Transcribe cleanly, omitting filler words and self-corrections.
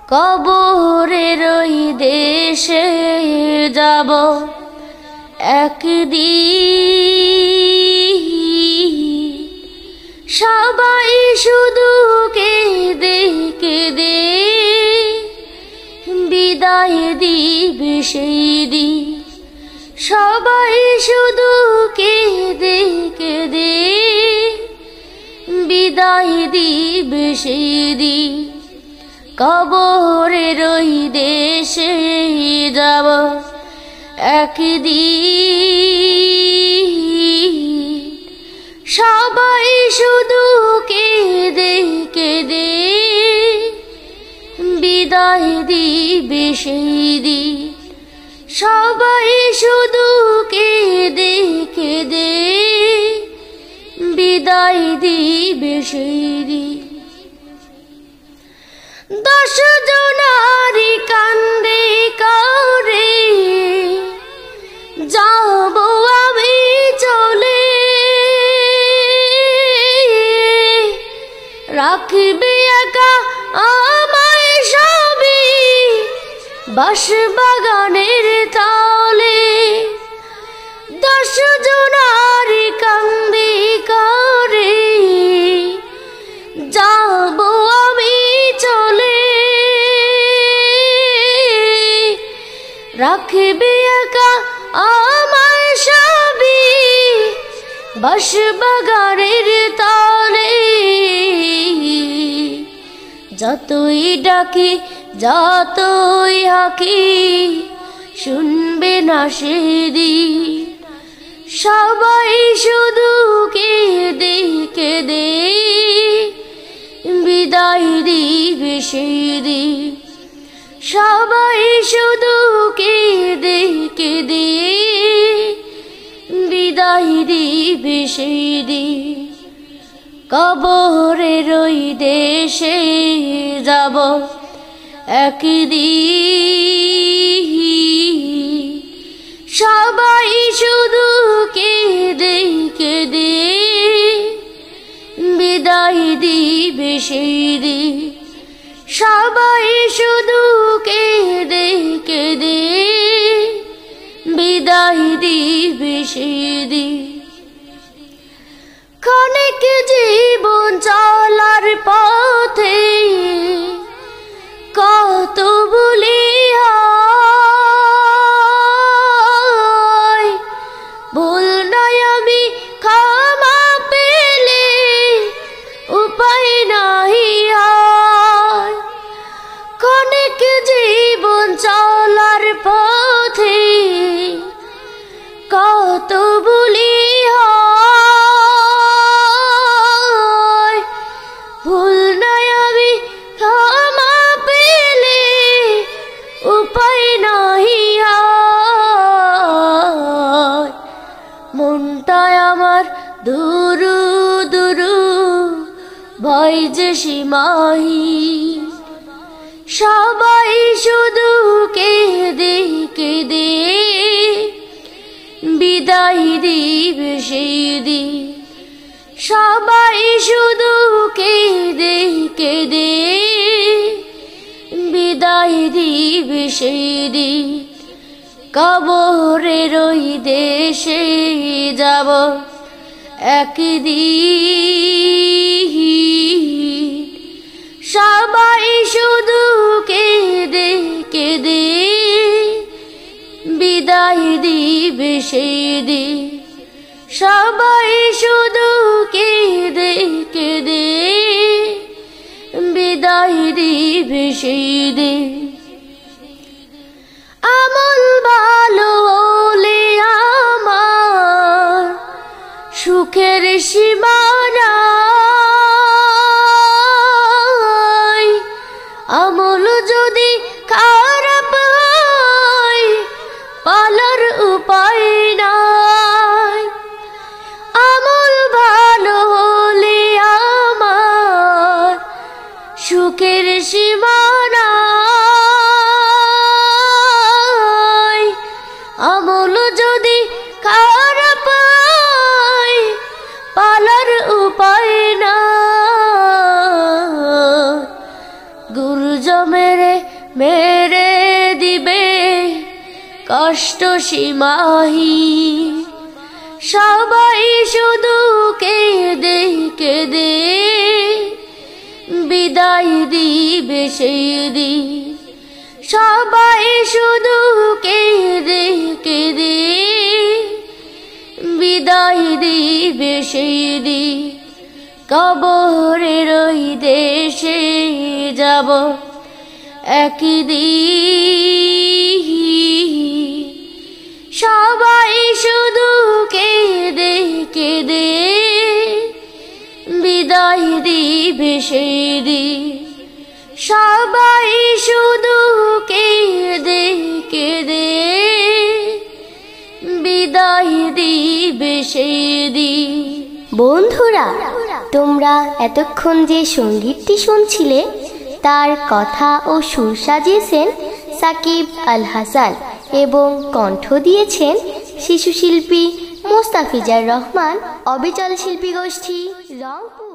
কবরের ওই দেশে যাব একদিন, সবাই শুধু কেঁদে কেঁদে বিদায় দিবে সেই দিন। সবাই শুধু কেঁদে কেঁদে বিদায় দিবে সেই দিন। কবরের ওই দেশে যাব একদিন, সবাই শুধু কেঁদে কেঁদে বিদায় দিবে সেই দিন। সবাই শুধু কেঁদে কেঁদে বিদায় দিবে সেই দিন। 10 জনারি কান্দে করে যাব আমি চলে, রাখবে একা আমায় সবই বাঁশবাগানের তলে। 10 জনারি কান্দে করে যাব আমি চলে, রাখবে একা আমায় সবই বাঁশবাগানের তলে। যতই ডাকি যতই হাকি শুনবে না সেদিন। সবাই শুধু কেঁদে কেঁদে বিদায় দিবে সেই দিন। সবাই শুধু কেঁদে কেঁদে বিদায় দিবে সেই দিন। কবরের ওই দেশে যাব একদিন, সবাই শুধু কেঁদে কেঁদে বিদায় দিবে সেই দিন। সবাই শুধু কেঁদে কেঁদে বিদায় দিবে সেই দিন। ক্ষণিক জীবন চলার পথে কত ভুলি হয়, ভুল নাই আমি ক্ষমা পেলে উপায় নাই হয়। ক্ষণিক জীবন চলার পথে কত ভুলি হয়, ভুল নাই আমি ক্ষমা পেলে উপায় নাই হয়। মনটায় আমার দুরু দুরু ভয় যে সীমাহীন। সবাই শুধু কেঁদে কেঁদে বিদায় দিবে সেই দিন। সবাই শুধু কেঁদে কেঁদে বিদায় দিবে সেই দিন। কবরের ওই দেশে যাব একদিন, সবাই শুধু কেঁদে কেঁদে বিদায় দিবে সেই দিন। সবাই শুধু কেঁদে কেঁদে বিদায় দিবে সেই দিন। আমল ভালো হলে আমার সুখের সীমানা, আমল যদি খারাপ হয় পালার উপায় নাই। আমল ভালো হলে আমার সুখের সীমানা, আমল যদি খারাপ হয় পালার উপায় নাই। গুরু জমেরে মেরে দিবে কষ্ট সীমাহীন। সবাই শুধু কেঁদে কেঁদে বিদায় দিবে সেই দিন। সবাই শুধু কেঁদে কেঁদে বিদায় দিবে সেই দিন। কবরের ওই দেশে যাব একদিন। সবাই শুধু কেঁদে কেঁদে বিদায় দিবে সেই দিন। সবাই শুধু কেঁদে কেঁদে বিদায় দিবে সেই দিন। বন্ধুরা, তোমরা এতক্ষণ যে সঙ্গীতটি শুনছিলে তার কথা ও সুর সাজিয়েছেন সাকিব আল হাসান এবং কণ্ঠ দিয়েছেন শিশু শিল্পী মোস্তাফিজার রহমান, অবিচল শিল্পী গোষ্ঠী, রংপুর।